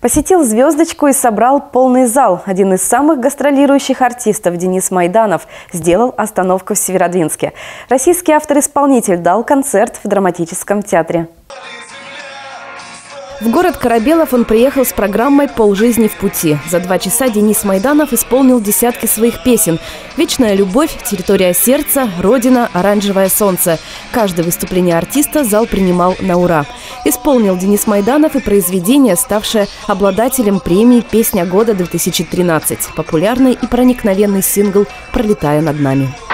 Посетил «Звездочку» и собрал полный зал. Один из самых гастролирующих артистов Денис Майданов сделал остановку в Северодвинске. Российский автор-исполнитель дал концерт в драматическом театре. В город Корабелов он приехал с программой «Полжизни в пути». За 2 часа Денис Майданов исполнил десятки своих песен. «Вечная любовь», «Территория сердца», «Родина», «Оранжевое солнце». Каждое выступление артиста зал принимал на ура. Исполнил Денис Майданов и произведение, ставшее обладателем премии «Песня года-2013». Популярный и проникновенный сингл «Пролетая над нами».